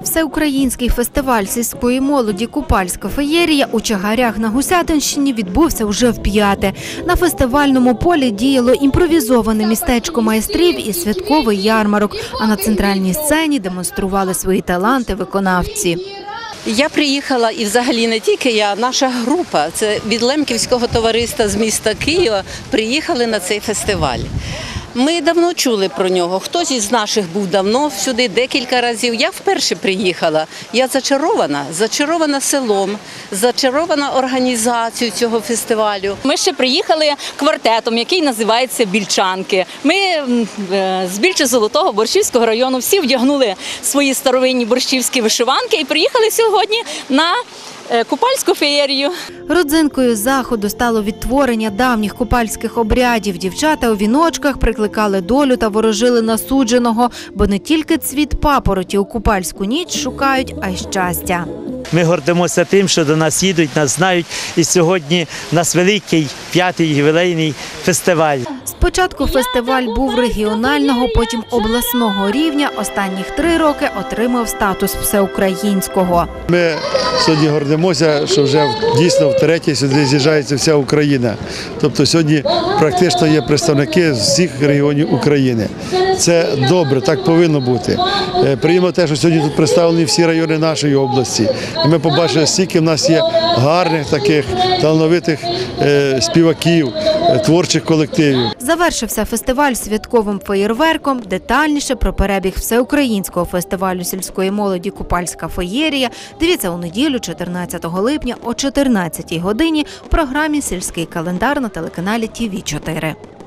Всеукраїнський фестиваль сільської молоді «Купальська феєрія» у Чагарях на Гусятинщині відбувся вже вп'яте. На фестивальному полі діяло імпровізоване містечко майстрів і святковий ярмарок, а на центральній сцені демонстрували свої таланти виконавці. Я приїхала, і взагалі не тільки я, наша група, це від Лемківського товариства з міста Києва, приїхали на цей фестиваль. Ми давно чули про нього, хтось із наших був давно сюди, декілька разів. Я вперше приїхала. Я зачарована селом, зачарована організацією цього фестивалю. Ми ще приїхали квартетом, який називається «Більчанки». Ми з Більче-Золотого Борщівського району всі вдягнули свої старовинні борщівські вишиванки і приїхали сьогодні на Купальську феєрію. Родзинкою заходу стало відтворення давніх купальських обрядів. Дівчата у віночках прикликали долю та ворожили на судженого, бо не тільки цвіт папороті у купальську ніч шукають, а й щастя. Ми гордимося тим, що до нас їдуть, нас знають, і сьогодні у нас великий 5-й ювілейний фестиваль. Спочатку фестиваль був регіонального, потім обласного рівня. Останніх 3 роки отримав статус всеукраїнського. Ми сьогодні гордимося, що вже дійсно втретє сюди з'їжджається вся Україна. Тобто сьогодні практично є представники з всіх регіонів України. Це добре, так повинно бути. Приємно те, що сьогодні тут представлені всі райони нашої області. І ми побачили, скільки в нас є гарних таких талановитих співаків, творчих колективів. Завершився фестиваль святковим феєрверком. Детальніше про перебіг Всеукраїнського фестивалю сільської молоді «Купальська феєрія» дивіться у неділю, 14 липня о 14 годині в програмі «Сільський календар» на телеканалі ТВ4.